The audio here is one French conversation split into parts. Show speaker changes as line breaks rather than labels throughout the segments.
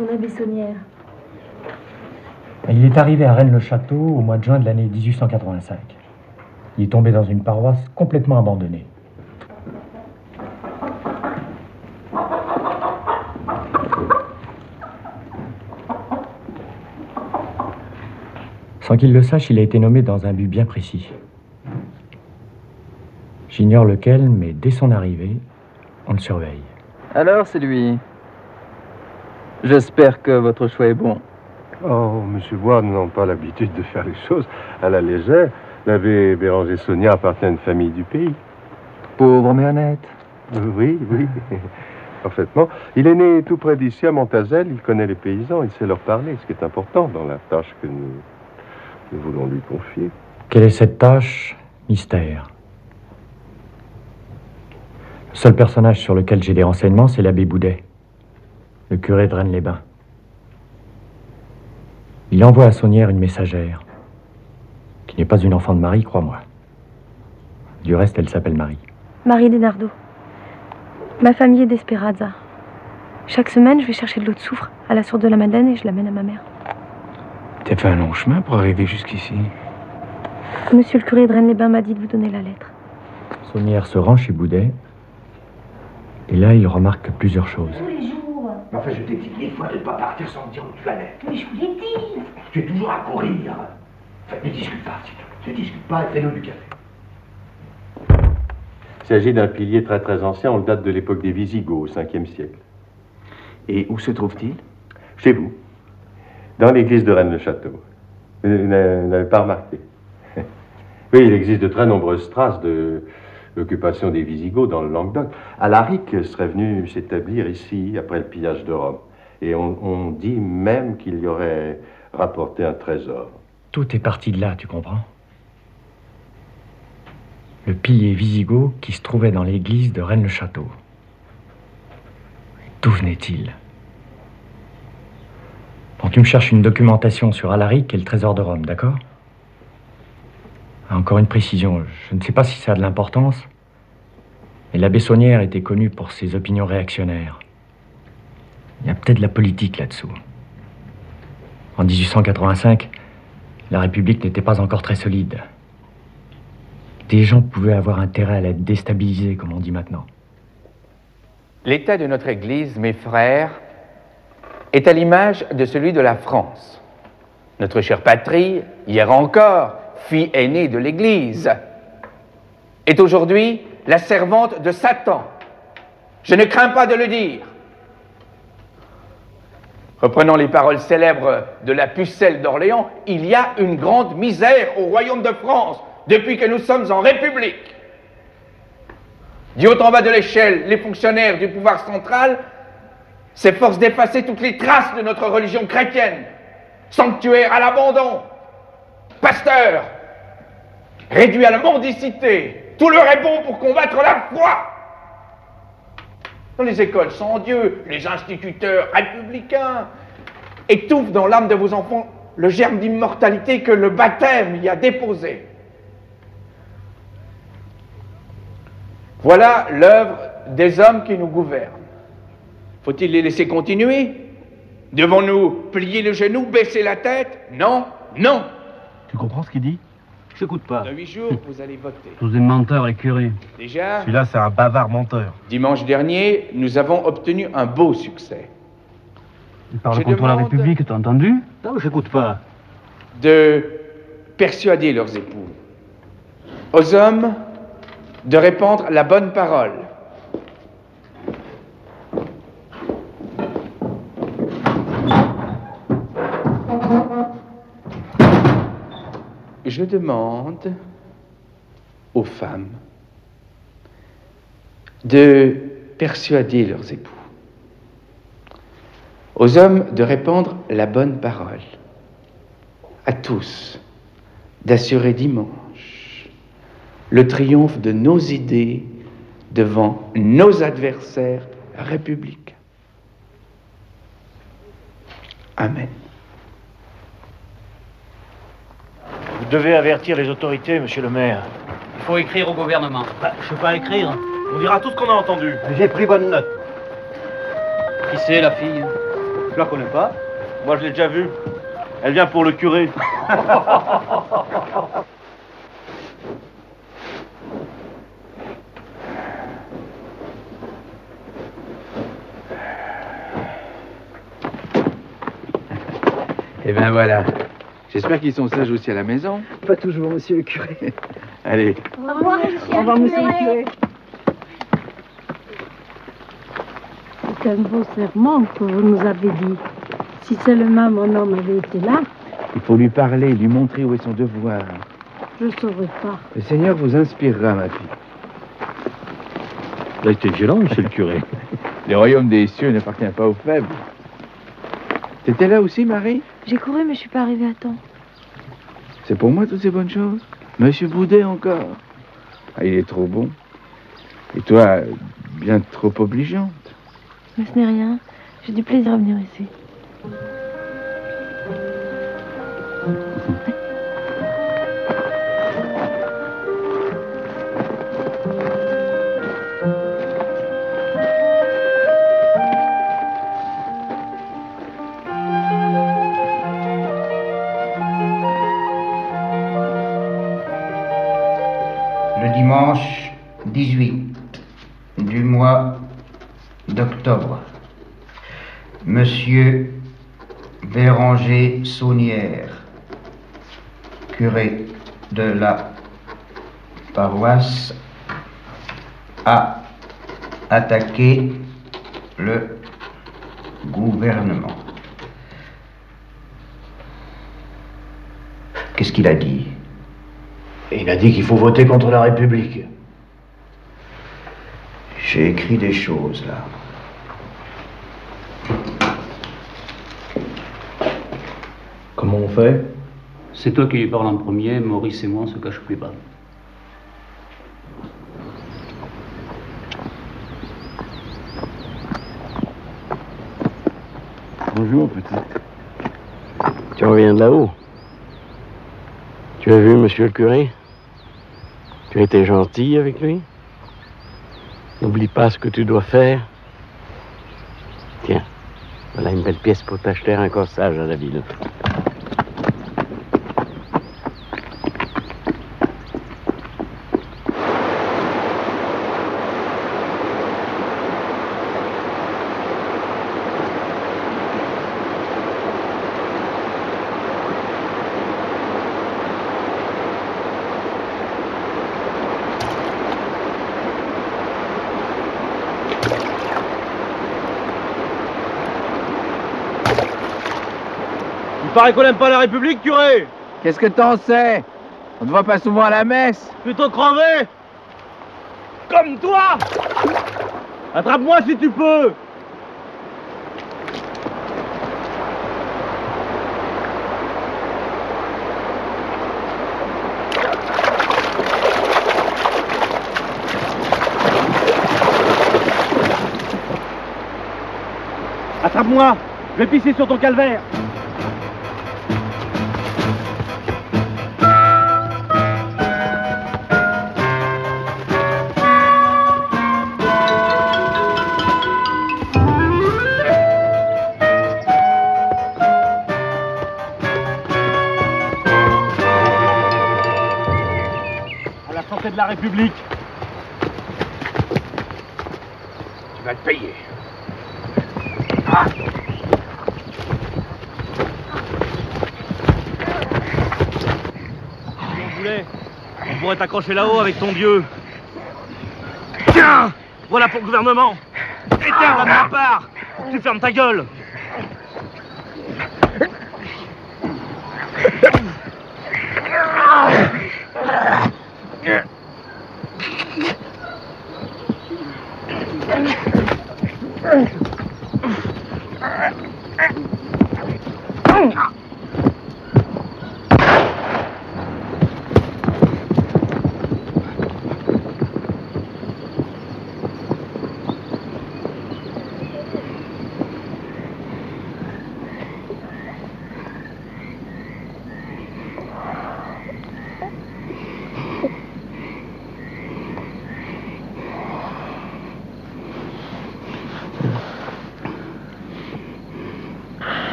ton abbé Saunière?
Il est arrivé à Rennes-le-Château au mois de juin de l'année 1885. Il est tombé dans une paroisse complètement abandonnée. Sans qu'il le sache, il a été nommé dans un but bien précis. J'ignore lequel, mais dès son arrivée, on le surveille.
Alors, c'est lui. J'espère que votre choix est bon.
Oh, Monsieur Bois n'a pas l'habitude de faire les choses à la légère. L'abbé Béranger Saunière appartient à une famille du pays.
Pauvre mais honnête.
Oui, parfaitement. Il est né tout près d'ici, à Montazel. Il connaît les paysans, il sait leur parler, ce qui est important dans la tâche que nous voulons lui confier.
Quelle est cette tâche? Mystère. Le seul personnage sur lequel j'ai des renseignements, c'est l'abbé Boudet, le curé de Rennes-les-Bains. Il envoie à Saunière une messagère, qui n'est pas une enfant de Marie, crois-moi. Du reste, elle s'appelle Marie.
Marie Denardo. Ma famille est d'Esperanza. Chaque semaine, je vais chercher de l'eau de soufre à la source de la Madeleine et je l'amène à ma mère.
T'as fait un long chemin pour arriver jusqu'ici.
Monsieur le curé de Rennes-les-Bains m'a dit de vous donner la lettre.
Saunière se rend chez Boudet, et là, il remarque plusieurs choses.
Tous les jours.
Mais enfin, je t'ai dit 1000 fois de ne pas partir sans me dire où tu allais.
Mais je vous l'ai dit.
Tu es toujours à courir. Enfin, ne discute pas, s'il te plaît. Ne discute pas et fais-nous du café.
Il s'agit d'un pilier très très ancien, on le date de l'époque des Visigoths, au 5e siècle.
Et où se trouve-t-il?
Chez vous, dans l'église de Rennes-le-Château. Vous n'avez pas remarqué? Oui, il existe de très nombreuses traces de l'occupation des Visigoths dans le Languedoc. Alaric serait venu s'établir ici après le pillage de Rome. Et on dit même qu'il y aurait rapporté un trésor.
Tout est parti de là, tu comprends? Le pilier wisigoth qui se trouvait dans l'église de Rennes-le-Château. D'où venait-il? Bon, tu me cherches une documentation sur Alaric et le trésor de Rome, d'accord? Encore une précision, je ne sais pas si ça a de l'importance, mais l'abbé Saunière était connu pour ses opinions réactionnaires. Il y a peut-être de la politique là-dessous. En 1885, la République n'était pas encore très solide. Des gens pouvaient avoir intérêt à la déstabiliser, comme on dit maintenant.
L'état de notre Église, mes frères, est à l'image de celui de la France. Notre chère patrie, hier encore, fille aînée de l'Église, est aujourd'hui la servante de Satan. Je ne crains pas de le dire. Reprenons les paroles célèbres de la pucelle d'Orléans, il y a une grande misère au royaume de France depuis que nous sommes en République. Du haut en bas de l'échelle, les fonctionnaires du pouvoir central s'efforcent d'effacer toutes les traces de notre religion chrétienne. Sanctuaire à l'abandon, pasteur, réduit à la mendicité, tout leur est bon pour combattre la foi. Dans les écoles sans Dieu, les instituteurs républicains étouffent dans l'âme de vos enfants le germe d'immortalité que le baptême y a déposé. Voilà l'œuvre des hommes qui nous gouvernent. Faut-il les laisser continuer? Devons-nous plier le genou, baisser la tête? Non, non.
Tu comprends ce qu'il dit? J'écoute pas.
Dans 8 jours, vous allez voter.
Tous des menteurs, les curés.
Déjà,
Celui-là, c'est un bavard menteur.
dimanche dernier, nous avons obtenu un beau succès.
Il parle
Je
contre la
demande-
République, t'as entendu? Non, j'écoute pas.
De persuader leurs époux, aux hommes de répandre la bonne parole. Je demande aux femmes de persuader leurs époux, aux hommes de répandre la bonne parole, à tous d'assurer dimanche le triomphe de nos idées devant nos adversaires républicains. Amen.
Vous devez avertir les autorités, monsieur le maire.
Il faut écrire au gouvernement.
Je sais pas écrire. On dira tout ce qu'on a entendu. J'ai pris bonne note.
Qui c'est la fille?
Je la connais pas. Moi, je l'ai déjà vue. Elle vient pour le curé.
Eh ben voilà. J'espère qu'ils sont sages aussi à la maison.
Pas toujours, monsieur le curé.
Allez.
Au revoir, monsieur.
Au revoir, monsieur le curé.
C'est un beau serment que vous nous avez dit. Si seulement mon homme avait été là,
Il faut lui parler, lui montrer où est son devoir.
je ne saurais pas.
Le Seigneur vous inspirera, ma fille.
Là, c'était violent, monsieur le curé.
Le royaume des cieux n'appartient pas aux faibles. T'étais là aussi, Marie?
J'ai couru, mais je suis pas arrivée à temps.
C'est pour moi toutes ces bonnes choses? Monsieur Boudet encore? Ah, il est trop bon. Et toi, bien trop obligeante.
Mais ce n'est rien. J'ai du plaisir à venir ici.
Le dimanche 18 du mois d'octobre, Monsieur Béranger Saunière, curé de la paroisse, a attaqué le gouvernement. Qu'est-ce qu'il a dit?
Et il a dit qu'il faut voter contre la République.
J'ai écrit des choses là.
Comment on fait?
C'est toi qui lui parles en premier, Maurice et moi on se cache plus pas.
Bonjour, petite.
Tu reviens de là-haut. Tu as vu monsieur le curé? Tu as été gentil avec lui? N'oublie pas ce que tu dois faire. Tiens, voilà une belle pièce pour t'acheter un corsage à la ville.
Il paraît qu'on n'aime pas la République, curé.
Qu'est-ce que t'en sais? On ne voit pas souvent à la messe.
Plutôt crever. Comme toi. Attrape-moi si tu peux. Attrape-moi. Je vais pisser sur ton calvaire. De la République.
Tu vas le payer.
Si on voulait, on pourrait t'accrocher là-haut avec ton Dieu. Tiens, voilà pour le gouvernement. Éteins là de ma part. Tu fermes ta gueule.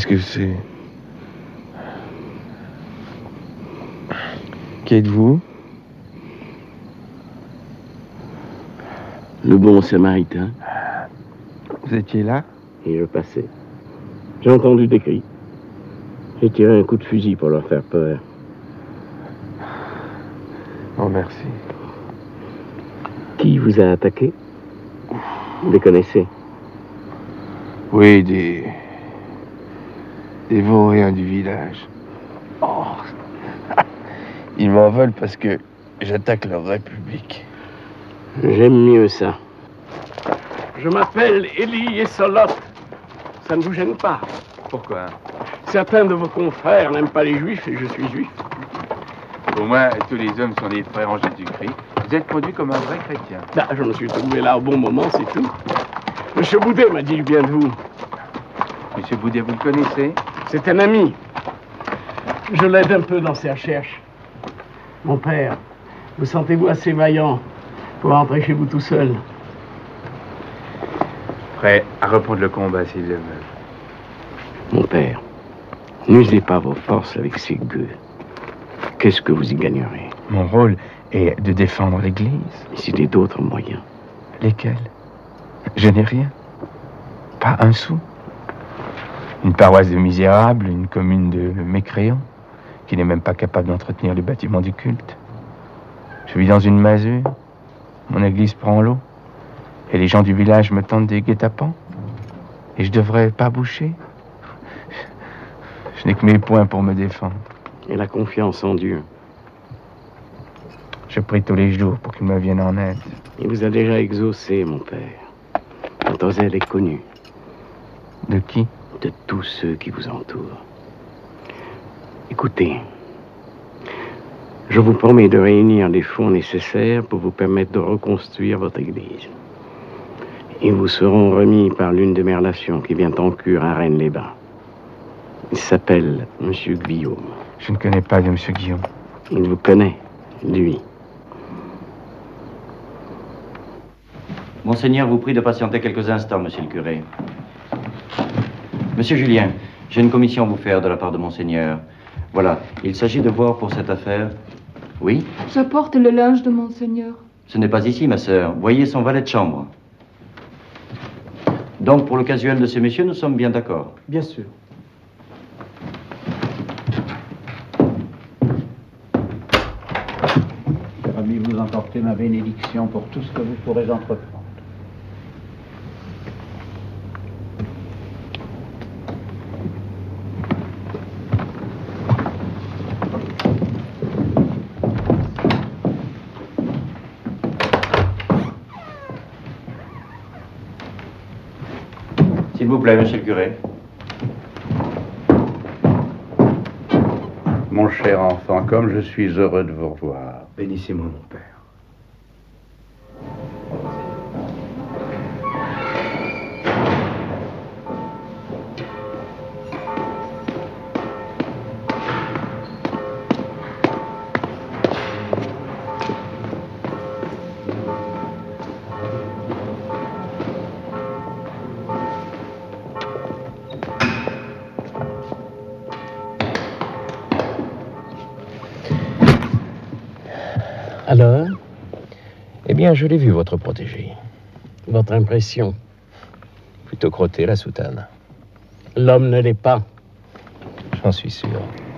Qu'est-ce que c'est? Qui êtes-vous?
Le bon samaritain.
Vous étiez là?
Et je passais. J'ai entendu des cris. J'ai tiré un coup de fusil pour leur faire peur.
Oh, merci.
Qui vous a attaqué? Vous les connaissez?
Oui, des vauriens du village. Oh. Ils m'en veulent parce que j'attaque leur république.
J'aime mieux ça. Je m'appelle Élie Essolot. Ça ne vous gêne pas?
Pourquoi?
Certains de vos confrères n'aiment pas les juifs et je suis juif.
Pour moi, tous les hommes sont des frères en Jésus-Christ. Vous êtes conduit comme un vrai chrétien.
Là, je me suis trouvé là au bon moment, c'est tout. Monsieur Boudet m'a dit du bien de vous.
Monsieur Boudet, vous le connaissez?
C'est un ami. Je l'aide un peu dans ses recherches. Mon père, vous sentez-vous assez vaillant pour rentrer chez vous tout seul?
Prêt à reprendre le combat s'il le veut.
Mon père, n'usez pas vos forces avec ces gueux. Qu'est-ce que vous y gagnerez?
Mon rôle est de défendre l'Église.
S'il y a d'autres moyens.
Lesquels? Je n'ai rien. Pas un sou. Une paroisse de misérables, une commune de mécréants, qui n'est même pas capable d'entretenir les bâtiments du culte. Je vis dans une masure. Mon église prend l'eau. Et les gens du village me tendent des guet-apens. Et je devrais pas boucher. Je n'ai que mes poings pour me défendre.
Et la confiance en Dieu.
Je prie tous les jours pour qu'il me vienne en aide.
Il vous a déjà exaucé, mon père. Votre zèle est connu.
De qui?
De tous ceux qui vous entourent. Écoutez, je vous promets de réunir les fonds nécessaires pour vous permettre de reconstruire votre église. Ils vous seront remis par l'une de mes relations qui vient en cure à Rennes-les-Bains. Il s'appelle Monsieur Guillaume.
Je ne connais pas de Monsieur Guillaume.
Il vous connaît, lui.
Monseigneur vous prie de patienter quelques instants, monsieur le curé. Monsieur Julien, j'ai une commission à vous faire de la part de Monseigneur. Voilà, il s'agit de voir pour cette affaire... Oui?
J'apporte le linge de Monseigneur.
Ce n'est pas ici, ma sœur. Voyez son valet de chambre. Donc, pour le casuel de ces messieurs, nous sommes bien d'accord?
Bien sûr.
Permis vous emporter ma bénédiction pour tout ce que vous pourrez entreprendre.
S'il vous plaît, monsieur le curé.
Mon cher enfant, comme je suis heureux de vous revoir.
Bénissez-moi, mon père.
Alors?
Eh bien, je l'ai vu, votre protégé.
Votre impression?
Plutôt crotté, la soutane.
L'homme ne l'est pas.
J'en suis sûr.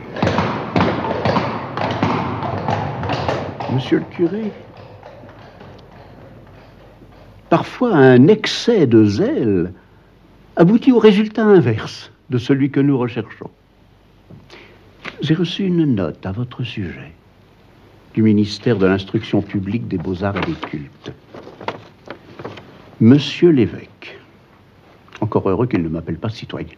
Monsieur le curé, parfois un excès de zèle aboutit au résultat inverse de celui que nous recherchons. J'ai reçu une note à votre sujet du ministère de l'Instruction publique des Beaux-Arts et des Cultes. Monsieur l'évêque, encore heureux qu'il ne m'appelle pas citoyen.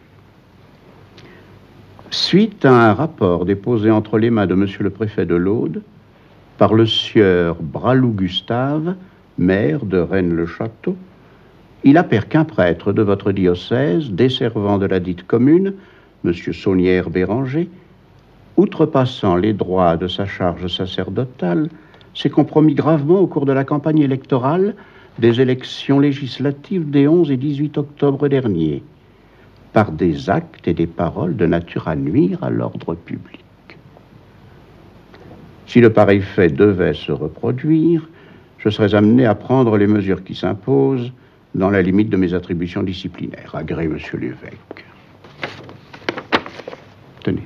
Suite à un rapport déposé entre les mains de monsieur le préfet de l'Aude par le sieur Bralou Gustave, maire de Rennes-le-Château, il appert qu'un prêtre de votre diocèse, desservant de la dite commune, monsieur Saunière Béranger, outrepassant les droits de sa charge sacerdotale, s'est compromis gravement au cours de la campagne électorale des élections législatives des 11 et 18 octobre derniers, par des actes et des paroles de nature à nuire à l'ordre public. Si de pareils faits devaient se reproduire, je serais amené à prendre les mesures qui s'imposent dans la limite de mes attributions disciplinaires. Agré, monsieur l'évêque. Tenez.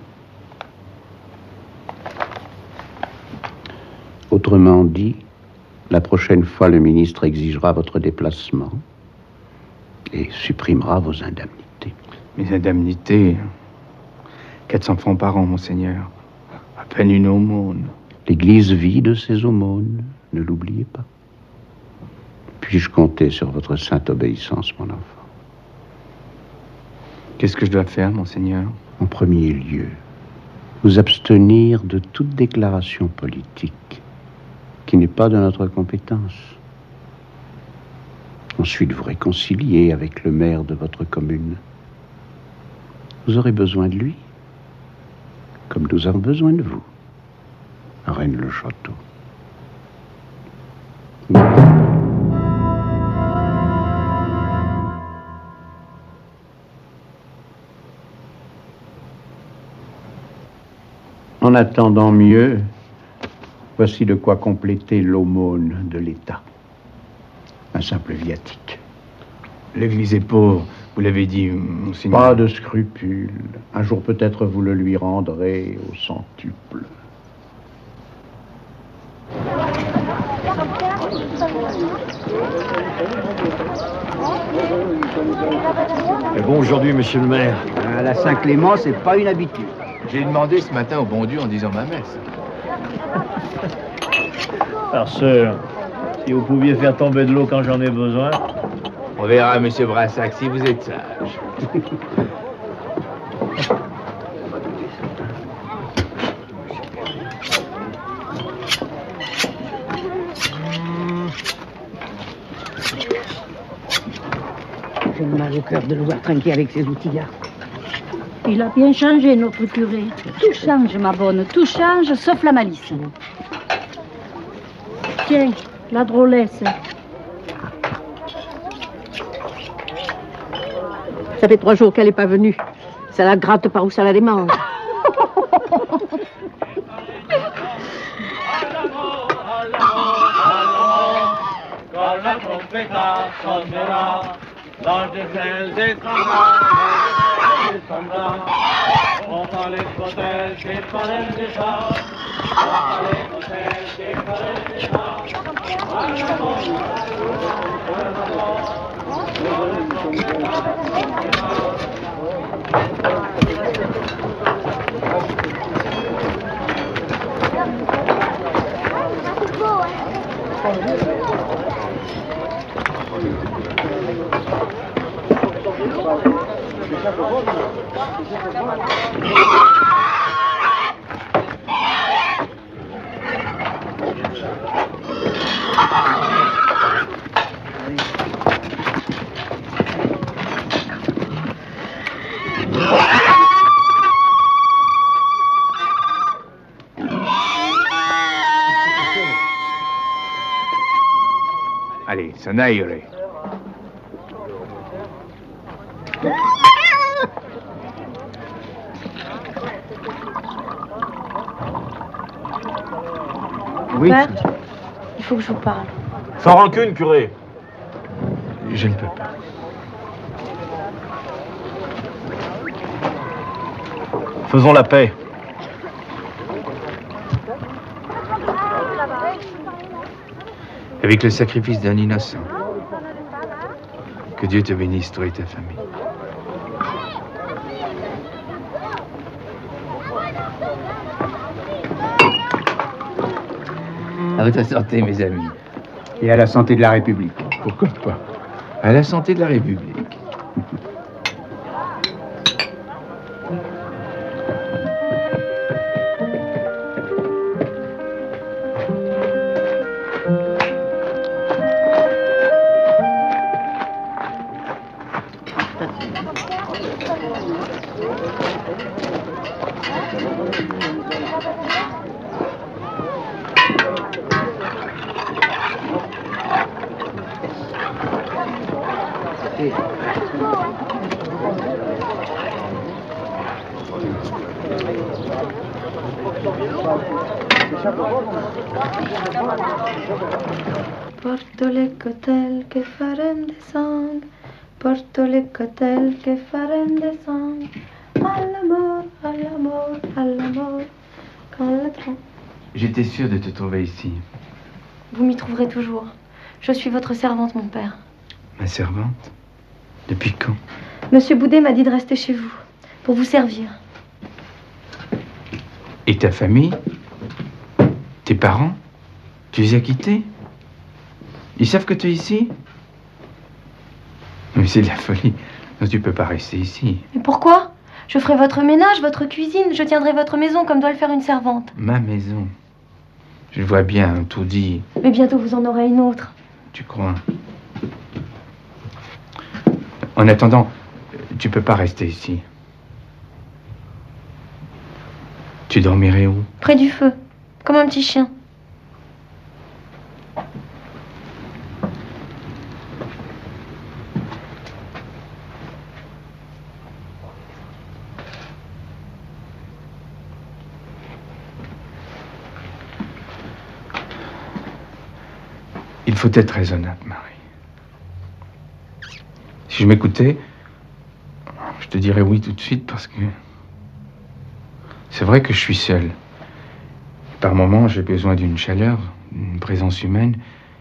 Autrement dit, la prochaine fois, le ministre exigera votre déplacement et supprimera vos indemnités.
Mes indemnités, 400 francs par an, monseigneur. À peine une aumône.
L'Église vit de ses aumônes, ne l'oubliez pas. Puis-je compter sur votre sainte obéissance, mon enfant?
Qu'est-ce que je dois faire, monseigneur?
En premier lieu, vous abstenir de toute déclaration politique qui n'est pas de notre compétence. Ensuite, vous réconcilier avec le maire de votre commune. Vous aurez besoin de lui, comme nous avons besoin de vous, à Rennes-le-Château. En attendant mieux, voici de quoi compléter l'aumône de l'État. Un simple viatique.
L'Église est pauvre, vous l'avez dit, monseigneur.
Pas de scrupules. Un jour peut-être vous le lui rendrez au centuple.
Mais bon, aujourd'hui, monsieur le maire.
À la Saint-Clément, c'est pas une habitude.
J'ai demandé ce matin au bon Dieu en disant ma messe.
Farceur, si vous pouviez faire tomber de l'eau quand j'en ai besoin.
On verra, monsieur Brassac, si vous êtes sage.
J'ai mal au cœur de le voir trinquer avec ses outils-là.
Il a bien changé, notre curé.
Tout change, ma bonne, tout change, sauf la malice.
Tiens, la drôlesse.
Ça fait 3 jours qu'elle n'est pas venue. Ça la gratte par où ça la démange.
Quand la trompette sonnera, l'ange de ciel descendra, on va les protèges, des palais des chats, on va les protèges, des palais des chats.
Allez, Sonaire.
Oui. Père, il faut que je vous parle.
Sans rancune, curé.
Je ne peux pas.
Faisons la paix.
Avec le sacrifice d'un innocent. Que Dieu te bénisse, toi et ta famille.
À votre santé, mes amis.
Et à la santé de la République.
Pourquoi pas? À la santé de la République.
Porto le cotel que farem de sang, porto le cotel que farem de sang. À la mort, à la mort, à la mort, quand le train...
J'étais sûr de te trouver ici.
Vous m'y trouverez toujours. Je suis votre servante, mon père.
Ma servante? Depuis quand?
Monsieur Boudet m'a dit de rester chez vous, pour vous servir.
Et ta famille? Tes parents? Tu les as quittés? Ils savent que tu es ici? Mais c'est de la folie. Non, tu peux pas rester ici.
Mais pourquoi? Je ferai votre ménage, votre cuisine, je tiendrai votre maison comme doit le faire une servante.
Ma maison? Je vois bien, tout dit.
Mais bientôt vous en aurez une autre.
Tu crois? En attendant, tu peux pas rester ici. Tu dormirais où?
Près du feu, comme un petit chien.
Il faut être raisonnable, Marie. Si je m'écoutais, je te dirais oui tout de suite parce que c'est vrai que je suis seul. Par moments, j'ai besoin d'une chaleur, d'une présence humaine.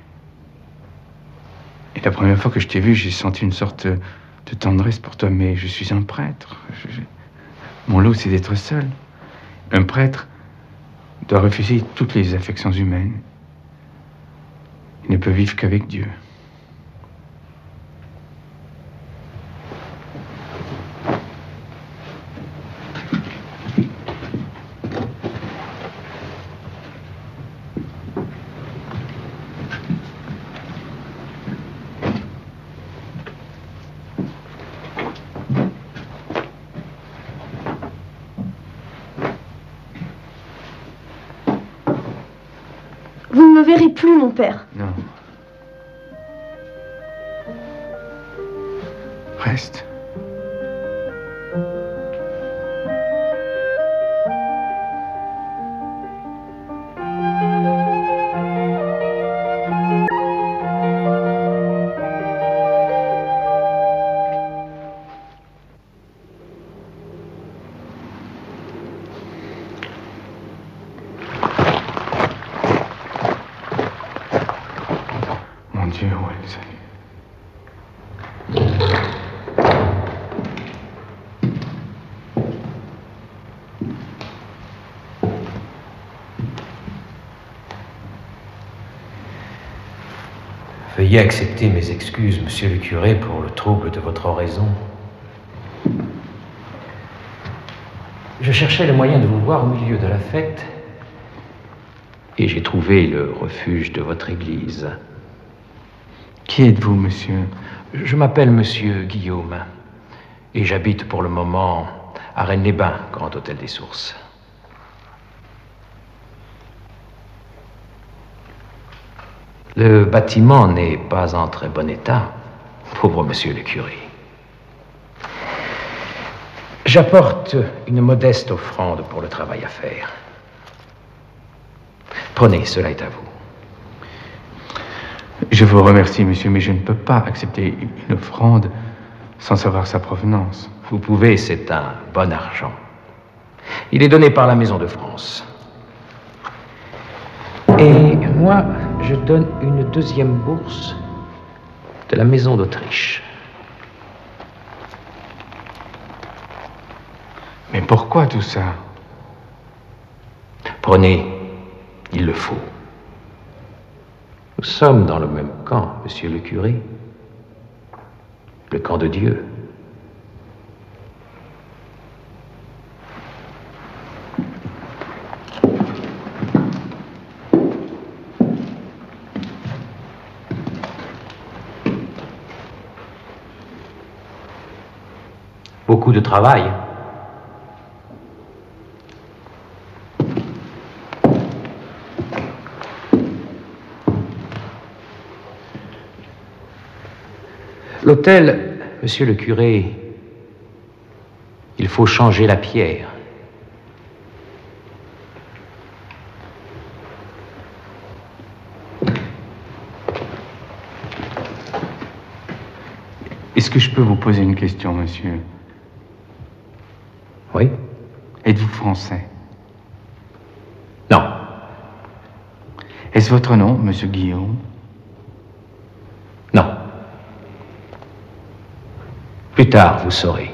Et la première fois que je t'ai vu, j'ai senti une sorte de tendresse pour toi, mais je suis un prêtre. Mon lot, c'est d'être seul. Un prêtre doit refuser toutes les affections humaines. Il ne peut vivre qu'avec Dieu.
Vous ne me verrez plus, mon père.
Non. Reste. Mon Dieu, où est le salut?
Veuillez accepter mes excuses, monsieur le curé, pour le trouble de votre oraison. Je cherchais le moyen de vous voir au milieu de la fête et j'ai trouvé le refuge de votre église.
Qui êtes-vous, monsieur?
Je m'appelle monsieur Guillaume et j'habite pour le moment à Rennes-les-Bains, Grand Hôtel des Sources. Le bâtiment n'est pas en très bon état, pauvre monsieur le curé. J'apporte une modeste offrande pour le travail à faire. Prenez, cela est à vous.
Je vous remercie, monsieur, mais je ne peux pas accepter une offrande sans savoir sa provenance.
Vous pouvez, c'est un bon argent. Il est donné par la Maison de France. Et moi, je donne une deuxième bourse de la Maison d'Autriche.
Mais pourquoi tout ça?
Prenez, il le faut. Nous sommes dans le même camp, monsieur le curé. Le camp de Dieu. Beaucoup de travail. L'autel, monsieur le curé, il faut changer la pierre.
Est-ce que je peux vous poser une question, monsieur?
Oui?
Êtes-vous français?
Non.
Est-ce votre nom, monsieur Guillaume?
Non. Plus tard, vous saurez.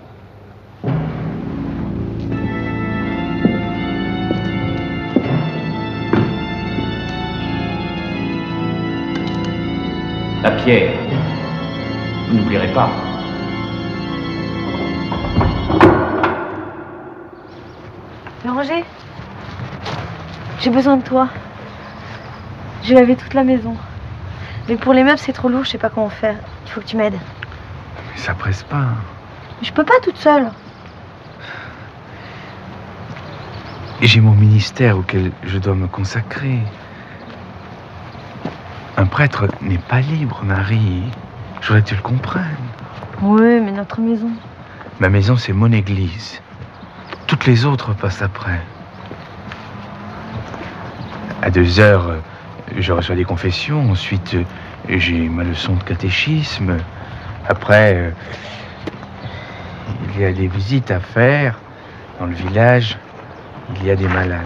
La pierre. Vous n'oublierez pas.
Béranger, j'ai besoin de toi. Je vais laver toute la maison. Mais pour les meubles, c'est trop lourd, je sais pas comment faire. Il faut que tu m'aides.
Mais ça presse pas.
Mais je peux pas toute seule.
J'ai mon ministère auquel je dois me consacrer. Un prêtre n'est pas libre, Marie. Je voudrais que tu le comprennes.
Oui, mais notre maison.
Ma maison, c'est mon église. Toutes les autres passent après. À 2h, je reçois des confessions. Ensuite, j'ai ma leçon de catéchisme. Après, il y a des visites à faire. Dans le village, il y a des malades.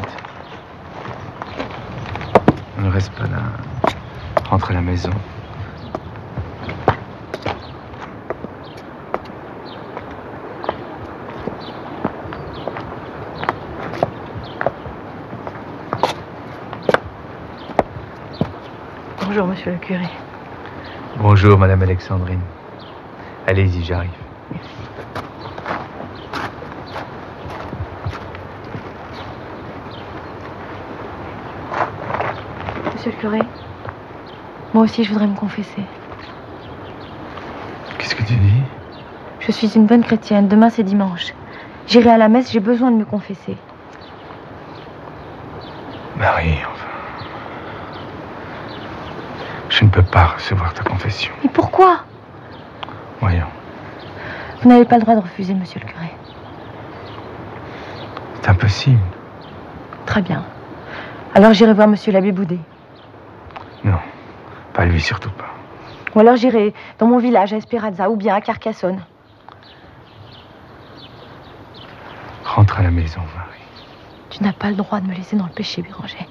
On ne reste pas là. Rentre à la maison.
Bonjour, monsieur le curé.
Bonjour, madame Alexandrine. Allez-y, j'arrive.
Monsieur le curé, moi aussi je voudrais me confesser.
Qu'est-ce que tu dis?
Je suis une bonne chrétienne, demain c'est dimanche. J'irai à la messe, j'ai besoin de me confesser.
Marie, enfin... Je ne peux pas recevoir ta confession.
Mais pourquoi?
Voyons.
Vous n'avez pas le droit de refuser, monsieur le curé.
C'est impossible.
Très bien. Alors j'irai voir monsieur l'abbé Boudet.
Non, pas lui, surtout pas.
Ou alors j'irai dans mon village, à Esperanza, ou bien à Carcassonne.
Rentre à la maison, Marie.
Tu n'as pas le droit de me laisser dans le péché, Béranger.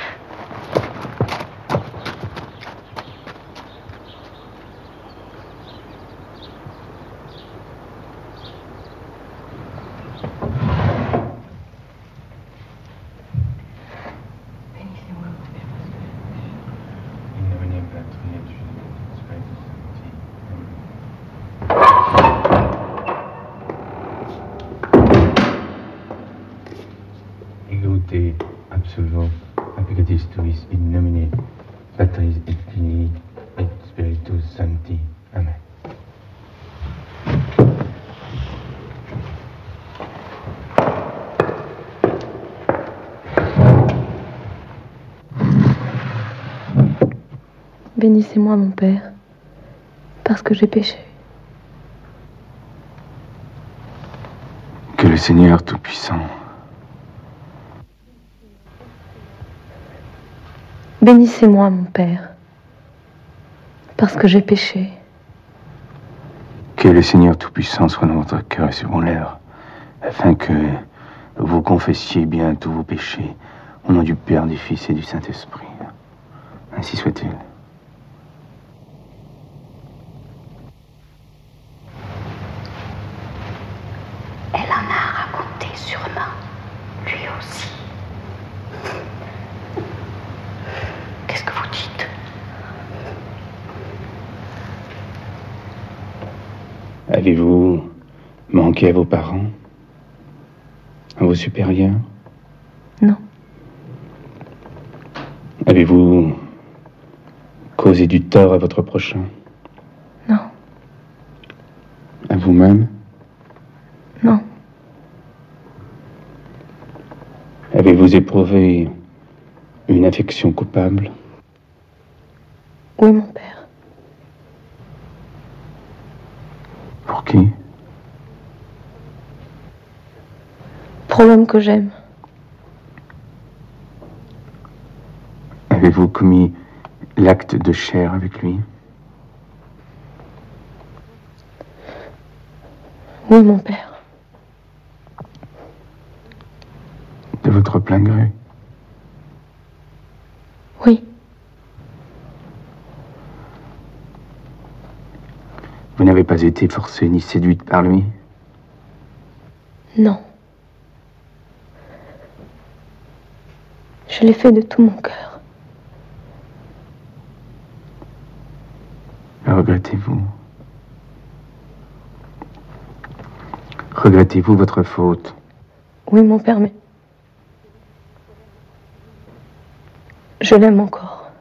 Te absolvo applicatis tuis in nomine Patris et Filii et Spiritus Sancti. Amen.
Bénissez-moi, mon Père, parce que j'ai péché.
Que le Seigneur Tout-Puissant
Bénissez-moi, mon Père, parce que j'ai péché.
Que le Seigneur Tout-Puissant soit dans votre cœur et sur vos lèvres, afin que vous confessiez bien tous vos péchés, au nom du Père, du Fils et du Saint-Esprit. Ainsi soit-il.
Elle en a raconté sûrement, lui aussi. Qu'est-ce que vous dites?
Avez-vous manqué à vos parents? À vos supérieurs?
Non.
Avez-vous causé du tort à votre prochain?
Non.
À vous-même?
Non.
Avez-vous éprouvé une affection coupable?
Oui, mon Père.
Pour qui?
Pour l'homme que j'aime.
Avez-vous commis l'acte de chair avec lui?
Oui, mon père.
De votre plein gré.
Oui.
Vous n'avez pas été forcée ni séduite par lui?
Non. Je l'ai fait de tout mon cœur.
Regrettez-vous? Regrettez-vous votre faute?
Oui, mon père, mais... je l'aime encore.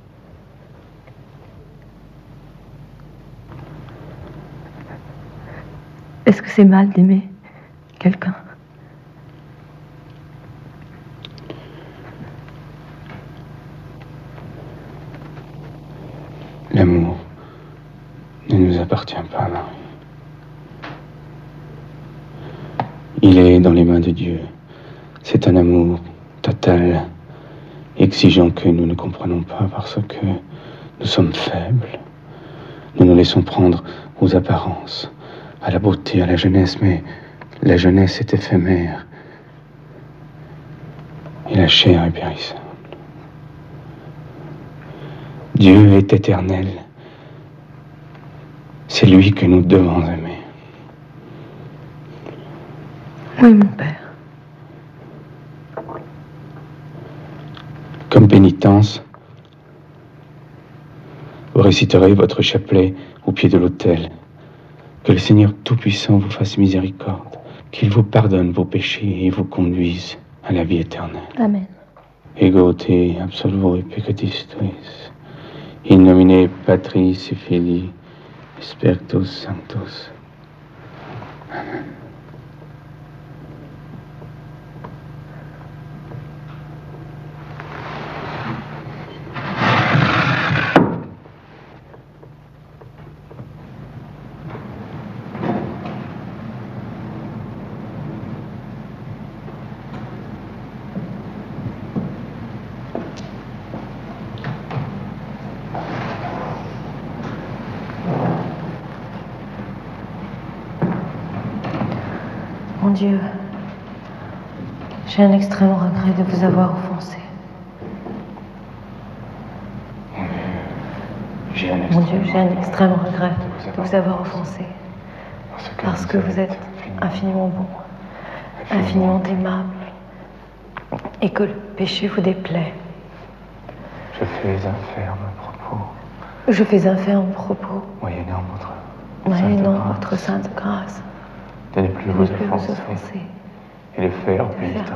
Est-ce que c'est mal d'aimer quelqu'un?
L'amour ne nous appartient pas, Marie. Il est dans les mains de Dieu. C'est un amour total, exigeant que nous ne comprenons pas parce que nous sommes faibles. Nous nous laissons prendre aux apparences, à la beauté, à la jeunesse, mais la jeunesse est éphémère et la chair est périssable. Dieu est éternel. C'est lui que nous devons aimer.
Oui, mon père.
Comme pénitence, vous réciterez votre chapelet au pied de l'autel. Que le Seigneur Tout-Puissant vous fasse miséricorde, qu'il vous pardonne vos péchés et vous conduise à la vie éternelle.
Amen.
Ego te absolvo et peccatis tuis, in nomine Patris et Filii, Spiritus Sanctus. Amen.
Mon Dieu, j'ai un extrême regret de vous avoir offensé. Mon Dieu, j'ai un extrême regret de vous avoir offensé. Parce que vous êtes infiniment bon, infiniment aimable, et que le péché vous déplaît.
Je fais un ferme propos.
Je fais un ferme propos,
Moyennant
votre sainte grâce.
De ne plus vous offenser et de faire pénitence.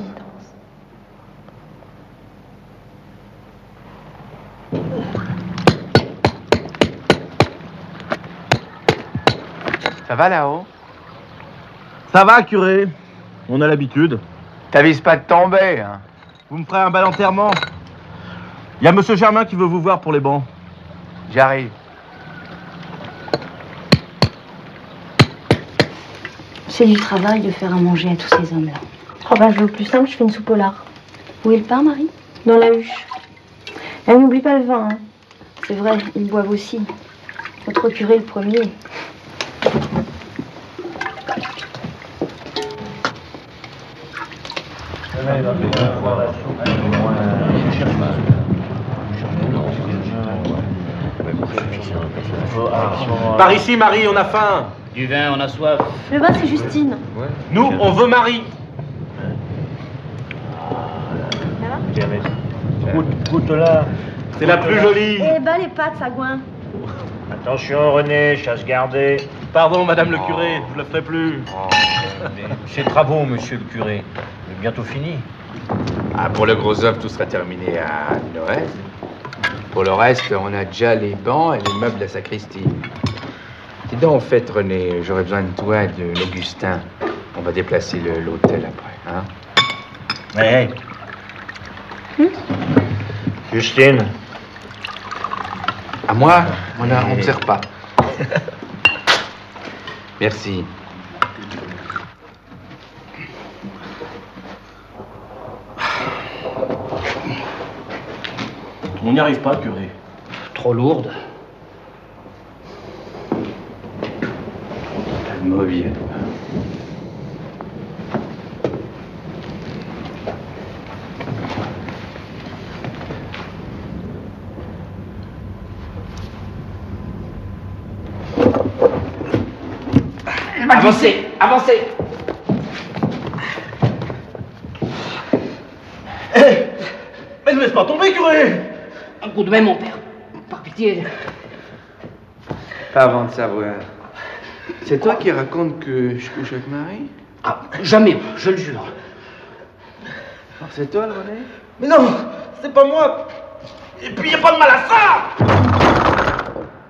Ça va là-haut?
Ça va, curé. On a l'habitude.
T'avises pas de tomber, hein?
Vous me ferez un bal enterrement. Il y a monsieur Germain qui veut vous voir pour les bancs.
J'arrive.
C'est du travail de faire à manger à tous ces hommes-là.
Oh ben, je veux plus simple, je fais une soupe au lard.
Où est le pain, Marie?
Dans la huche. Et n'oublie pas le vin, hein.
C'est vrai, ils boivent aussi. Votre curé le premier.
Par ici, Marie, on a faim.
Du vin, on a soif.
Le vin, c'est Justine.
Nous, on veut Marie.
Goûte-la.
C'est la plus jolie.
Eh ben, les pâtes, Sagouin.
Attention, René, chasse gardée.
Pardon, madame le curé, je le ferai plus.
Ces travaux, monsieur le curé, c'est bientôt fini.
Ah, pour le gros œuvre, tout sera terminé à Noël. Pour le reste, on a déjà les bancs et les meubles de la sacristie. Dis donc, en fait, René, j'aurais besoin de toi et de l'Augustin. On va déplacer l'hôtel après, hein?
Hey. Justine.
À moi? On ne sert pas. Merci.
On n'y arrive pas, curé.
Trop lourde.
Mauvais.
Avancez, avancez.
Mais ne laisse pas tomber, curé!
Un coup de main, mon père. Par pitié.
Pas avant de savoir. C'est toi qui racontes que je couche avec Marie?
Ah, jamais, je le jure.
Alors c'est toi, le René?
Mais non, c'est pas moi! Et puis y a pas de mal à ça!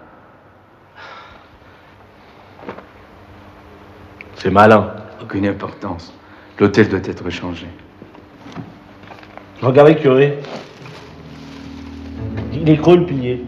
C'est malin. Aucune importance. L'hôtel doit être changé.
Regardez, curé. Il est creux, le pilier.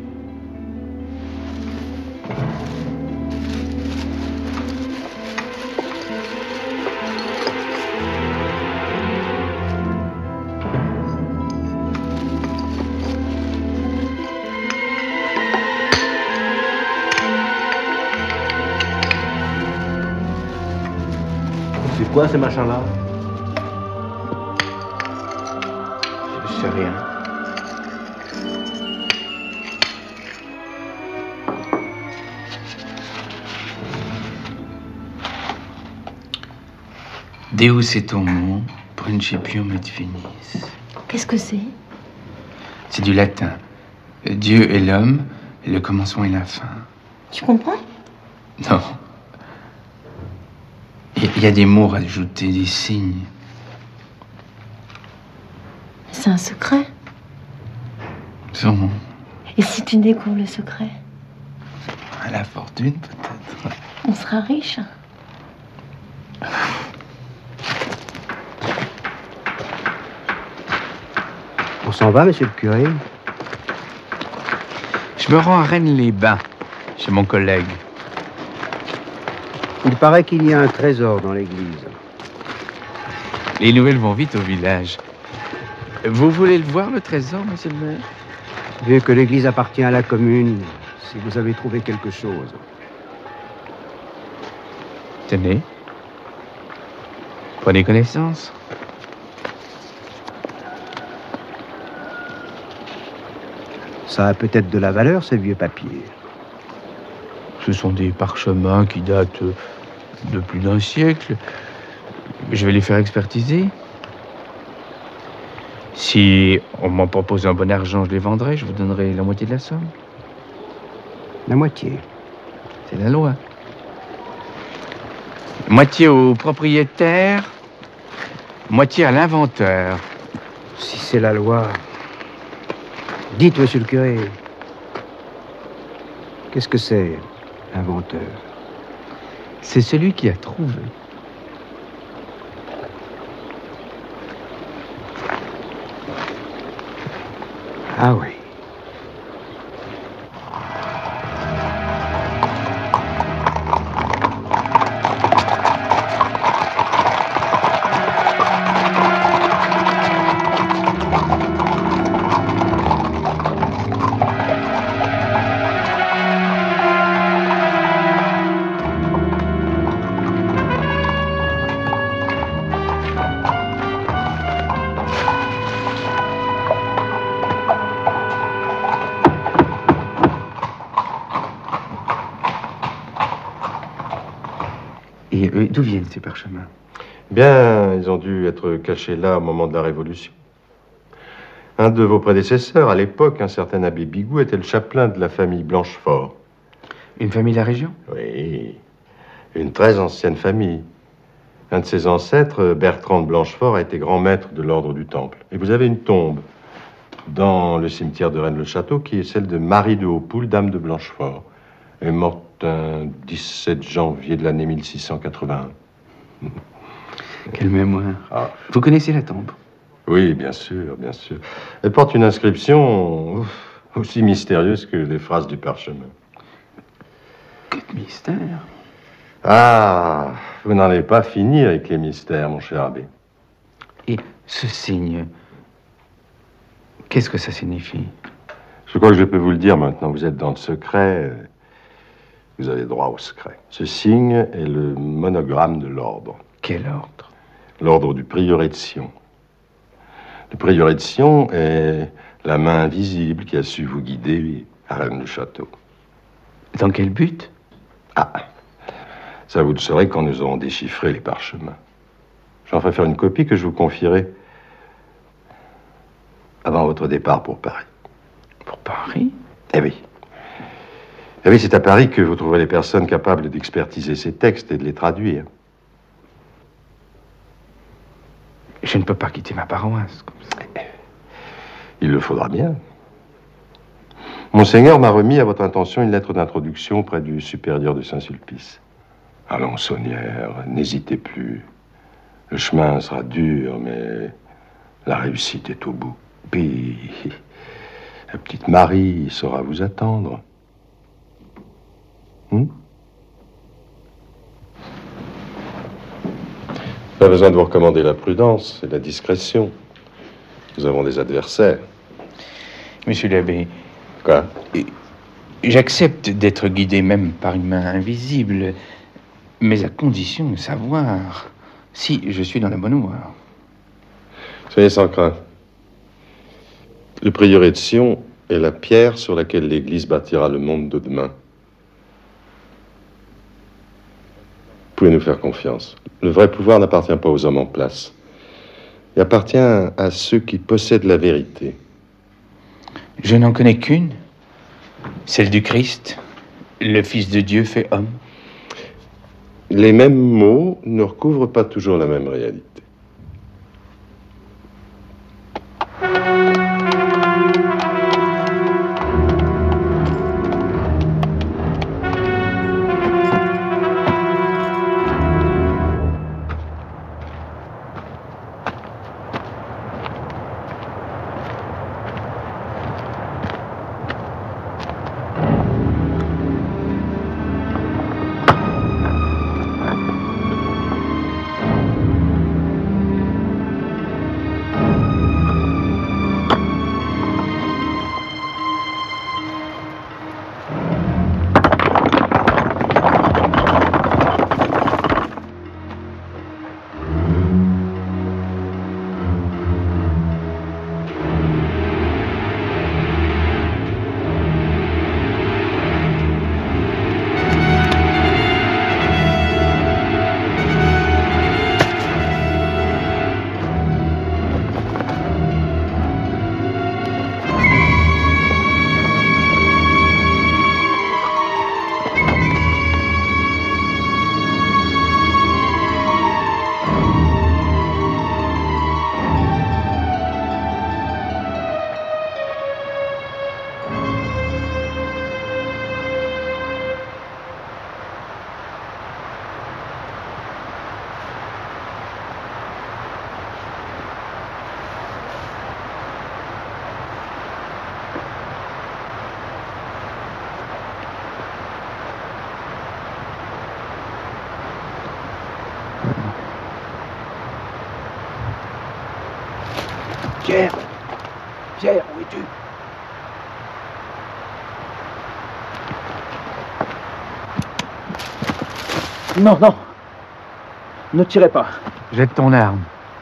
C'est quoi ces machins-là?
Je sais rien. Deus est ton nom, principium et finis.
Qu'est-ce que c'est?
C'est du latin. Dieu est l'homme, le commencement et la fin.
Tu comprends?
Non. Il y a des mots rajoutés, des signes.
C'est un secret.
Sûrement.
Et si tu découvres le secret?
À la fortune, peut-être.
On sera riche.
On s'en va, monsieur le curé?
Je me rends à Rennes-les-Bains, chez mon collègue.
Il paraît qu'il y a un trésor dans l'église.
Les nouvelles vont vite au village. Vous voulez le voir, le trésor, monsieur le maire?
Vu que l'église appartient à la commune, si vous avez trouvé quelque chose.
Tenez. Prenez connaissance.
Ça a peut-être de la valeur, ces vieux papiers.
Ce sont des parchemins qui datent de plus d'un siècle. Je vais les faire expertiser. Si on m'en propose un bon argent, je les vendrai. Je vous donnerai la moitié de la somme.
La moitié?
C'est la loi. Moitié au propriétaire, moitié à l'inventeur.
Si c'est la loi... Dites, monsieur le curé, qu'est-ce que c'est, l'inventeur?
C'est celui qui a trouvé.
Ah oui.
Et d'où viennent ces parchemins?
Bien, ils ont dû être cachés là au moment de la Révolution. Un de vos prédécesseurs, à l'époque, un certain abbé Bigoud, était le chapelain de la famille Blanchefort.
Une famille de la région?
Oui, une très ancienne famille. Un de ses ancêtres, Bertrand de Blanchefort, a été grand maître de l'ordre du Temple. Et vous avez une tombe dans le cimetière de Rennes-le-Château qui est celle de Marie de Hautpoul, dame de Blanchefort. Elle est morte un 17 janvier de l'année 1681.
Quelle mémoire. Vous connaissez la tombe?
Oui, bien sûr, bien sûr. Elle porte une inscription aussi mystérieuse que les phrases du parchemin.
Que de mystère.
Ah, vous n'en avez pas fini avec les mystères, mon cher abbé.
Et ce signe, qu'est-ce que ça signifie?
Je crois que je peux vous le dire maintenant. Vous êtes dans le secret. Vous avez droit au secret. Ce signe est le monogramme de l'ordre.
Quel ordre?
L'ordre du prieuré de Sion. Le prieuré de Sion est la main invisible qui a su vous guider à Rennes-le-Château.
Dans quel but?
Ah, ça vous le saurez quand nous aurons déchiffré les parchemins. J'en ferai faire une copie que je vous confierai avant votre départ pour Paris.
Pour Paris?
Eh oui. Eh oui, c'est à Paris que vous trouverez les personnes capables d'expertiser ces textes et de les traduire.
Je ne peux pas quitter ma paroisse comme ça.
Il le faudra bien. Monseigneur m'a remis à votre intention une lettre d'introduction auprès du supérieur de Saint-Sulpice. Allons, Saunière, n'hésitez plus. Le chemin sera dur, mais la réussite est au bout. Puis, la petite Marie saura vous attendre. Pas besoin de vous recommander la prudence et la discrétion. Nous avons des adversaires.
Monsieur l'abbé.
Quoi?
J'accepte d'être guidé même par une main invisible, mais à condition de savoir si je suis dans la bonne voie.
Soyez sans crainte. Le prieuré de Sion est la pierre sur laquelle l'Église bâtira le monde de demain. Vous pouvez nous faire confiance. Le vrai pouvoir n'appartient pas aux hommes en place. Il appartient à ceux qui possèdent la vérité.
Je n'en connais qu'une, celle du Christ, le Fils de Dieu fait homme.
Les mêmes mots ne recouvrent pas toujours la même réalité.
Pierre! Pierre, où es-tu? Non, non! Ne tirez pas.
Jette ton arme.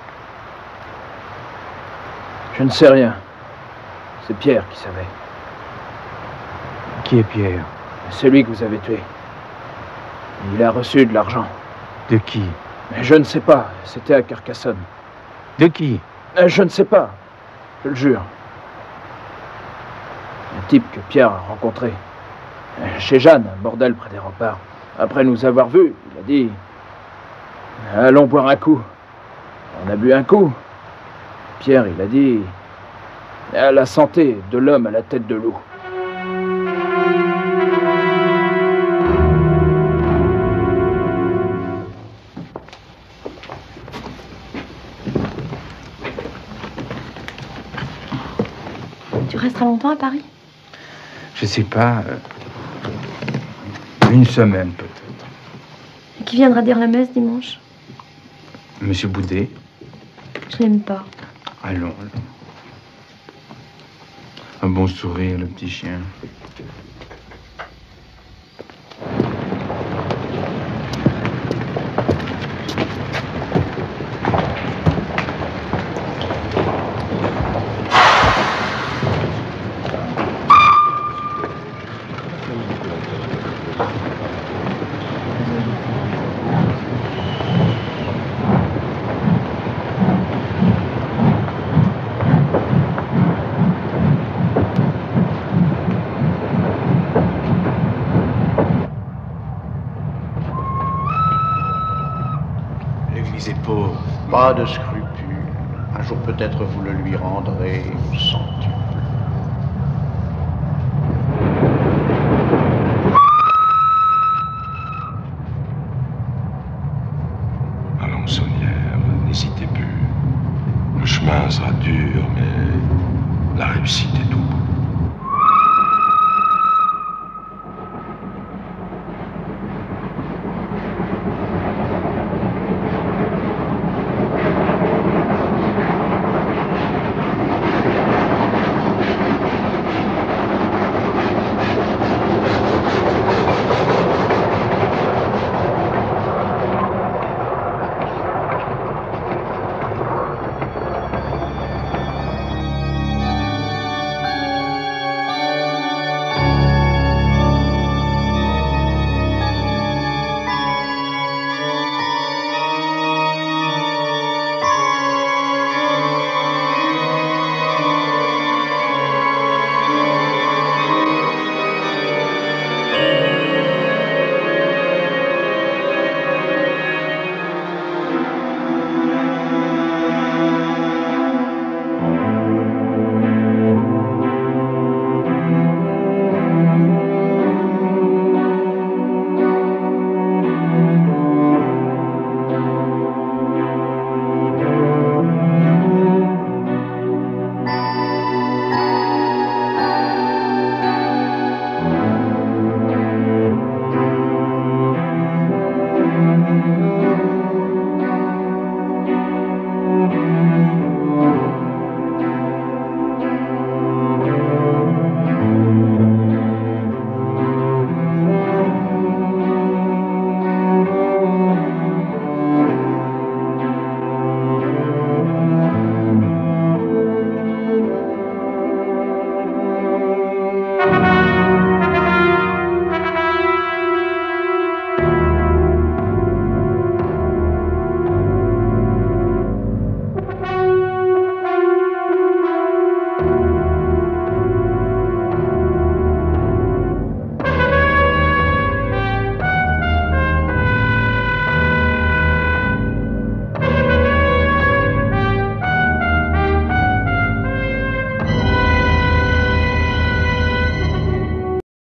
Je ne sais rien. C'est Pierre qui savait.
Qui est Pierre?
Celui que vous avez tué. Il a reçu de l'argent.
De qui?
Mais je ne sais pas. C'était à Carcassonne.
De qui?
Je ne sais pas. Je le jure. Un type que Pierre a rencontré. Chez Jeanne, un bordel près des remparts. Après nous avoir vus, il a dit... Allons boire un coup. On a bu un coup. Pierre, il a dit... À la santé de l'homme à la tête de loup.
Tu resteras longtemps à Paris?
Je sais pas. Une semaine peut-être.
Et qui viendra dire la messe dimanche?
Monsieur Boudet.
Je l'aime pas.
Allons, allons. Un bon sourire, le petit chien.
Pas de scrupules. Un jour peut-être vous le lui rendrez au centuple.